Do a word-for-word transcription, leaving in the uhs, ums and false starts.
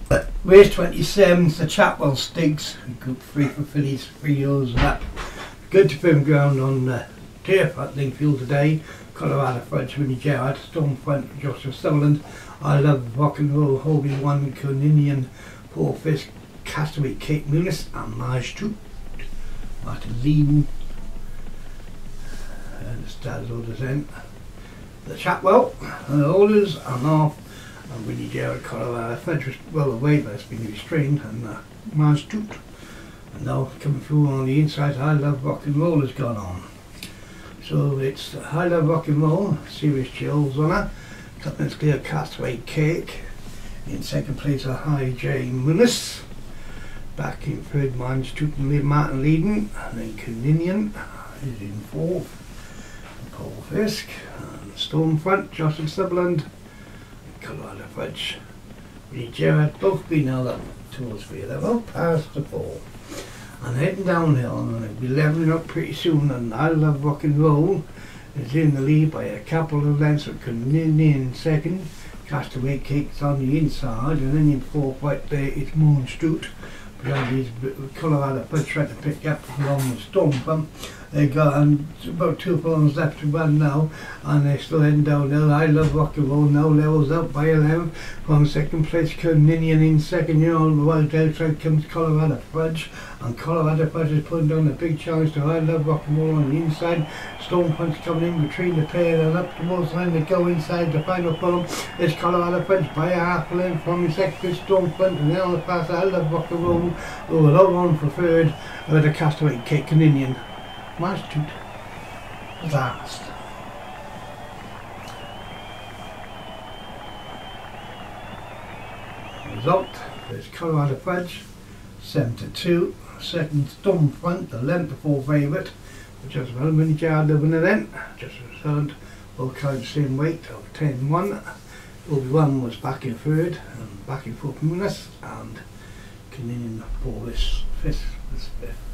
Race twenty-seven, the Chatwell Stakes, Group three for fillies, three years and up. Good to firm ground on the turf at Lingfield today. Colorado French, Winnie Gerard, Stormfront, Joshua Sutherland. I Love Rock and Roll, Hobie One, Coninian, Paul Fisk, Castaway, Kate Muniz, and Marge Toot. Martin Leeden. And the stars orders in. The Chatwell, and the holders, and off. And Winnie Gerard, Colorado French was well away, but it's been restrained. And uh, Marge Toot. And now coming through on the inside, I Love Rock and Roll has gone on. So it's I Love Rock and Roll, Serious Chills on her. Couple minutes clear, Castaway Cake. In second place, a High J Muniz. Back in third, Marge Toot and Martin Leeden. And then Coninian is in fourth. Paul Fisk. And Stormfront, Joshua Sutherland. Colorado French. Winnie Gerard, both been held up towards three level, past the four. And heading downhill, and it'll be levelling up pretty soon, and I Love Rock and Roll is in the lead by a couple of lengths of Coninian in second. Castaway Cake's on the inside, and then in fourth right there it's Marge Toot. Behind these Colorado French trying to pick up along with Stormfront. They got and about two furlongs left to run now, and they're still heading downhill. I Love Rock and Roll now levels up by eleven from second place. Coninian in second. You know, right outside comes Colorado Fudge, and Colorado Fudge is putting down a big challenge to I Love Rock and Roll on the inside. Stormfront's coming in between the pair and up towards the line to go inside the final furlong. It's Colorado Fudge by a half length from his second place Stormfront, and then on the pass I Love Rock and Roll, who will hold on for third with a Castaway Cake Coninian. Marge Toot last. Result is Colorado Fudge seven to two. Second Stormfront, the length before favourite, which was well Winnie Gerard the winner then. Just returned, all carried the same weight of ten one. Obi-Wan was back in third, and back in fourth Muniz, and Coninian Paul Fisk was fifth.